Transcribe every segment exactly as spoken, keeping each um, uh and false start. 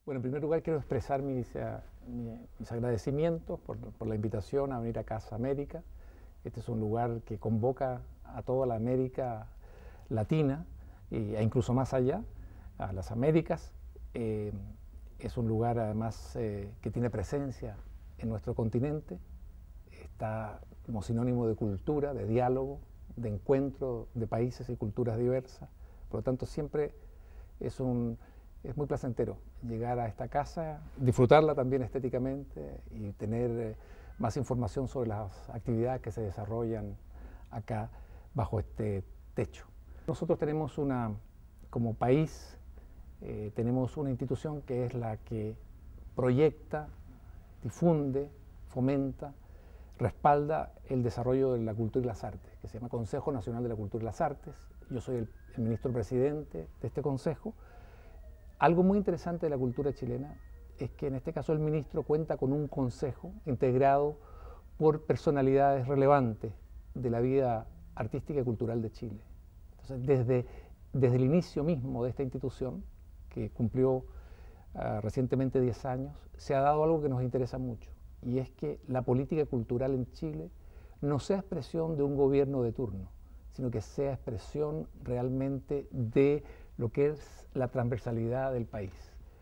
Bueno, en primer lugar quiero expresar mis, uh, mis agradecimientos por, por la invitación a venir a Casa América. Este es un lugar que convoca a toda la América Latina e incluso más allá, a las Américas. Eh, es un lugar además eh, que tiene presencia en nuestro continente, está como sinónimo de cultura, de diálogo, de encuentro de países y culturas diversas. Por lo tanto, siempre es, un, es muy placentero llegar a esta casa, disfrutarla también estéticamente y tener eh, más información sobre las actividades que se desarrollan acá bajo este techo. Nosotros tenemos una, como país, eh, tenemos una institución que es la que proyecta, difunde, fomenta, respalda el desarrollo de la cultura y las artes, que se llama Consejo Nacional de la Cultura y las Artes. Yo soy el, el ministro presidente de este consejo. Algo muy interesante de la cultura chilena es que en este caso el ministro cuenta con un consejo integrado por personalidades relevantes de la vida artística y cultural de Chile. Entonces, desde, desde el inicio mismo de esta institución, que cumplió uh, recientemente diez años, se ha dado algo que nos interesa mucho, y es que la política cultural en Chile no sea expresión de un gobierno de turno, sino que sea expresión realmente de lo que es la transversalidad del país.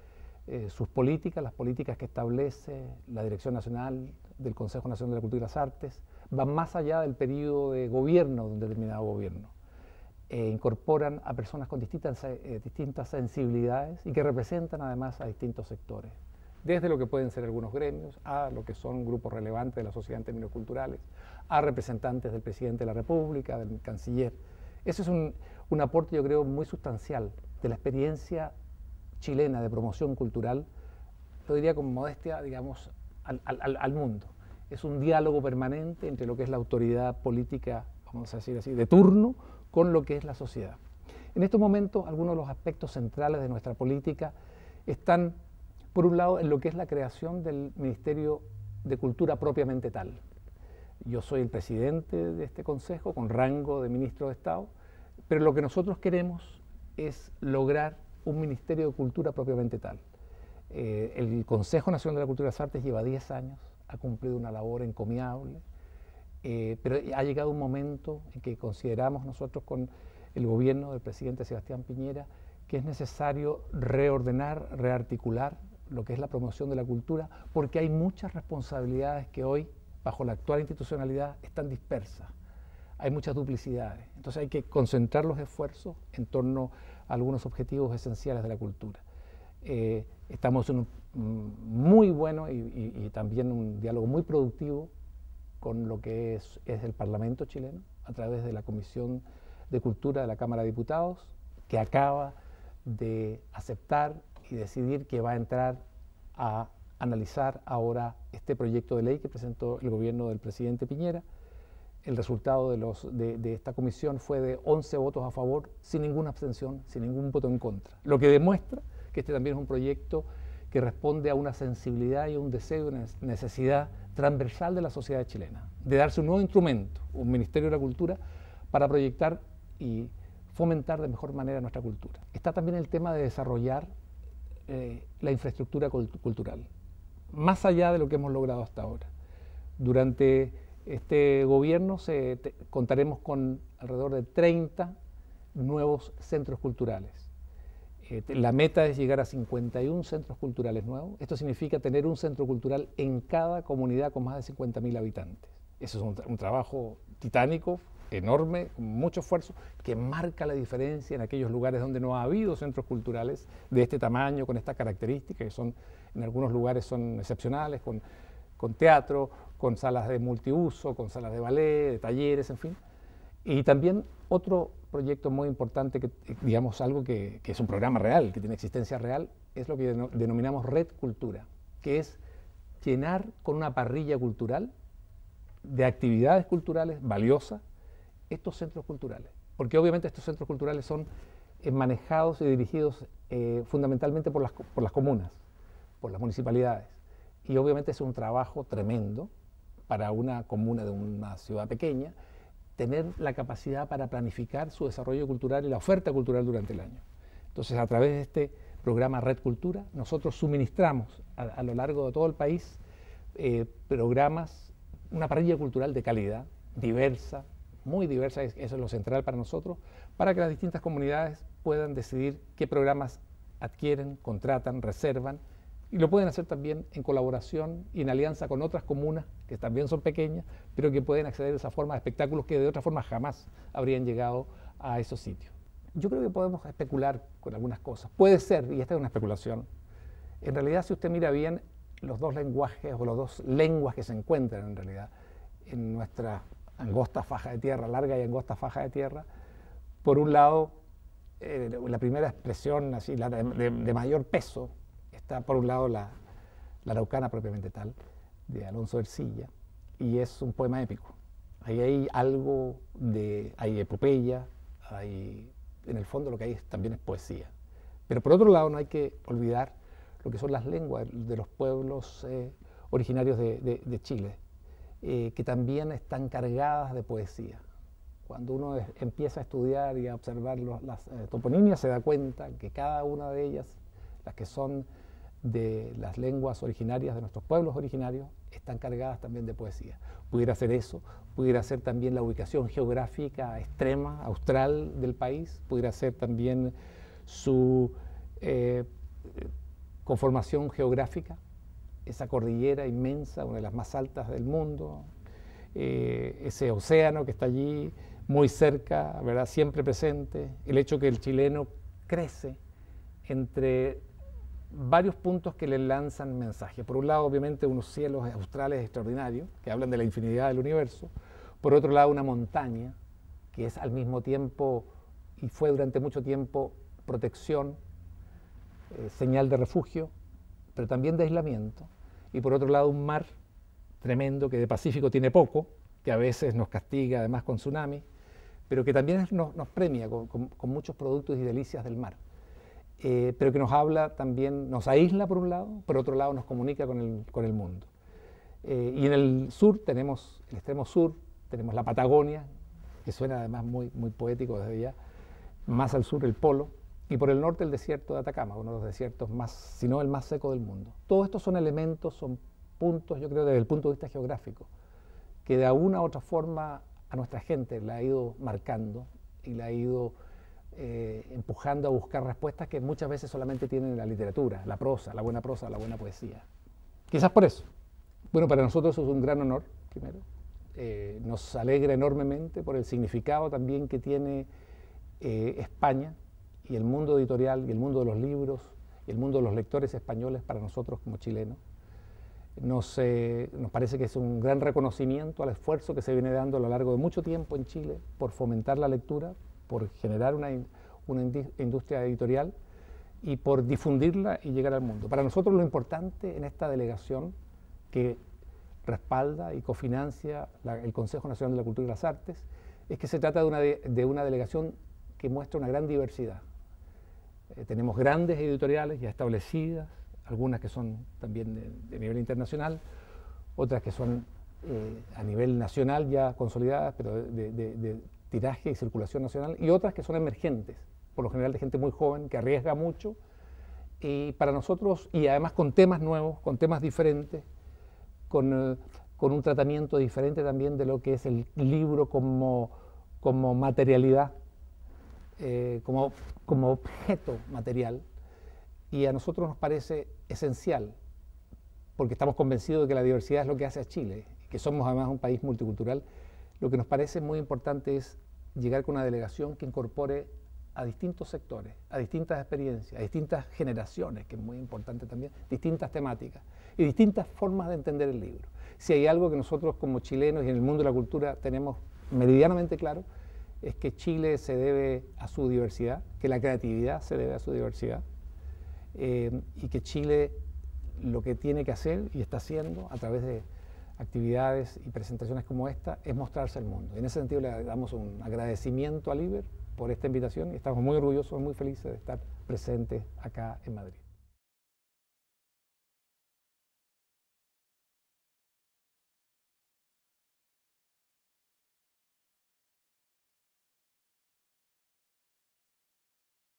Eh, sus políticas, las políticas que establece la Dirección Nacional del Consejo Nacional de la Cultura y las Artes, van más allá del periodo de gobierno de un determinado gobierno. Eh, incorporan a personas con distintas, eh, distintas sensibilidades y que representan además a distintos sectores, desde lo que pueden ser algunos gremios, a lo que son grupos relevantes de la sociedad en términos culturales, a representantes del presidente de la República, del canciller. Ese es un, un aporte, yo creo, muy sustancial de la experiencia chilena de promoción cultural, lo diría con modestia, digamos, al, al, al mundo. Es un diálogo permanente entre lo que es la autoridad política, vamos a decir así, de turno, con lo que es la sociedad. En estos momentos, algunos de los aspectos centrales de nuestra política están, por un lado, en lo que es la creación del Ministerio de Cultura propiamente tal. Yo soy el presidente de este consejo, con rango de ministro de Estado, pero lo que nosotros queremos es lograr un Ministerio de Cultura propiamente tal. Eh, el Consejo Nacional de la Cultura y las Artes lleva diez años, ha cumplido una labor encomiable, eh, pero ha llegado un momento en que consideramos nosotros con el gobierno del presidente Sebastián Piñera que es necesario reordenar, rearticular lo que es la promoción de la cultura, porque hay muchas responsabilidades que hoy, bajo la actual institucionalidad, están dispersas. Hay muchas duplicidades. Entonces hay que concentrar los esfuerzos en torno a algunos objetivos esenciales de la cultura. Eh, estamos en un muy bueno y, y, y también un diálogo muy productivo con lo que es, es el Parlamento chileno, a través de la Comisión de Cultura de la Cámara de Diputados, que acaba de aceptar y decidir que va a entrar a analizar ahora este proyecto de ley que presentó el gobierno del presidente Piñera. El resultado de, los, de, de esta comisión fue de once votos a favor, sin ninguna abstención, sin ningún voto en contra. Lo que demuestra que este también es un proyecto que responde a una sensibilidad y un deseo y una necesidad transversal de la sociedad chilena, de darse un nuevo instrumento, un Ministerio de la Cultura, para proyectar y fomentar de mejor manera nuestra cultura. Está también el tema de desarrollar eh, la infraestructura cultural, más allá de lo que hemos logrado hasta ahora. Durante este gobierno se, te, contaremos con alrededor de treinta nuevos centros culturales. Eh, la meta es llegar a cincuenta y un centros culturales nuevos. Esto significa tener un centro cultural en cada comunidad con más de cincuenta mil habitantes. Eso es un, tra un trabajo titánico, enorme, con mucho esfuerzo, que marca la diferencia en aquellos lugares donde no ha habido centros culturales de este tamaño, con estas características, que son, en algunos lugares son excepcionales, con, con teatro, con salas de multiuso, con salas de ballet, de talleres, en fin. Y también otro proyecto muy importante, que, digamos algo que, que es un programa real, que tiene existencia real, es lo que denominamos Red Cultura, que es llenar con una parrilla cultural de actividades culturales valiosas estos centros culturales, porque obviamente estos centros culturales son eh, manejados y dirigidos eh, fundamentalmente por las, por las comunas, por las municipalidades, y obviamente es un trabajo tremendo para una comuna de una ciudad pequeña tener la capacidad para planificar su desarrollo cultural y la oferta cultural durante el año. Entonces, a través de este programa Red Cultura. Nosotros suministramos a, a lo largo de todo el país eh, programas, una parrilla cultural de calidad, diversa, muy diversa, eso es lo central para nosotros, para que las distintas comunidades puedan decidir qué programas adquieren, contratan, reservan, y lo pueden hacer también en colaboración y en alianza con otras comunas que también son pequeñas, pero que pueden acceder a esa forma de espectáculos que de otra forma jamás habrían llegado a esos sitios. Yo creo que podemos especular con algunas cosas. Puede ser, y esta es una especulación, en realidad si usted mira bien los dos lenguajes o las dos lenguas que se encuentran en realidad en nuestra angosta faja de tierra, larga y angosta faja de tierra, por un lado, eh, la primera expresión así, la de, de, de mayor peso, está por un lado la, la Araucana propiamente tal, de Alonso Ercilla, y es un poema épico. Ahí hay algo de, hay epopeya, hay, en el fondo lo que hay es, también es poesía. Pero por otro lado no hay que olvidar lo que son las lenguas de los pueblos eh, originarios de, de, de Chile, eh, que también están cargadas de poesía. Cuando uno es, empieza a estudiar y a observar los, las eh, toponimias, se da cuenta que cada una de ellas, las que son de las lenguas originarias de nuestros pueblos originarios, están cargadas también de poesía. Pudiera ser eso, pudiera ser también la ubicación geográfica extrema, austral del país, pudiera ser también su eh, conformación geográfica, esa cordillera inmensa, una de las más altas del mundo, eh, ese océano que está allí, muy cerca, ¿verdad? Siempre presente, el hecho que el chileno crece entre varios puntos que le lanzan mensajes. Por un lado, obviamente, unos cielos australes extraordinarios, que hablan de la infinidad del universo. Por otro lado, una montaña, que es al mismo tiempo, y fue durante mucho tiempo, protección, eh, señal de refugio, pero también de aislamiento. Y por otro lado, un mar tremendo, que de Pacífico tiene poco, que a veces nos castiga además con tsunami, pero que también nos, nos premia con, con, con muchos productos y delicias del mar. Eh, pero que nos habla también, nos aísla por un lado, por otro lado nos comunica con el, con el mundo. Eh, y en el sur tenemos, el extremo sur, tenemos la Patagonia, que suena además muy, muy poético desde allá, más al sur el polo, y por el norte el desierto de Atacama, uno de los desiertos más, si no el más seco del mundo. Todos estos son elementos, son puntos, yo creo, desde el punto de vista geográfico, que de alguna u otra forma a nuestra gente la ha ido marcando y la ha ido Eh, empujando a buscar respuestas que muchas veces solamente tienen la literatura, la prosa, la buena prosa, la buena poesía. Quizás por eso. Bueno, para nosotros eso es un gran honor, primero. Eh, nos alegra enormemente por el significado también que tiene eh, España y el mundo editorial y el mundo de los libros y el mundo de los lectores españoles para nosotros como chilenos. Nos, eh, nos parece que es un gran reconocimiento al esfuerzo que se viene dando a lo largo de mucho tiempo en Chile por fomentar la lectura, por generar una, una industria editorial y por difundirla y llegar al mundo. Para nosotros lo importante en esta delegación que respalda y cofinancia la, el Consejo Nacional de la Cultura y las Artes es que se trata de una, de, de una delegación que muestra una gran diversidad. Eh, tenemos grandes editoriales ya establecidas, algunas que son también de, de nivel internacional, otras que son eh, a nivel nacional ya consolidadas, pero de, de, de tiraje y circulación nacional, y otras que son emergentes, por lo general de gente muy joven, que arriesga mucho, y para nosotros, y además con temas nuevos, con temas diferentes, con, eh, con un tratamiento diferente también de lo que es el libro como, como materialidad, eh, como, como objeto material, y a nosotros nos parece esencial, porque estamos convencidos de que la diversidad es lo que hace a Chile, que somos además un país multicultural. Lo que nos parece muy importante es llegar con una delegación que incorpore a distintos sectores, a distintas experiencias, a distintas generaciones, que es muy importante también, distintas temáticas y distintas formas de entender el libro. Si hay algo que nosotros como chilenos y en el mundo de la cultura tenemos meridianamente claro, es que Chile se debe a su diversidad, que la creatividad se debe a su diversidad, eh, y que Chile lo que tiene que hacer y está haciendo a través de actividades y presentaciones como esta es mostrarse al mundo. En ese sentido le damos un agradecimiento a Liber por esta invitación y estamos muy orgullosos, muy felices de estar presentes acá en Madrid.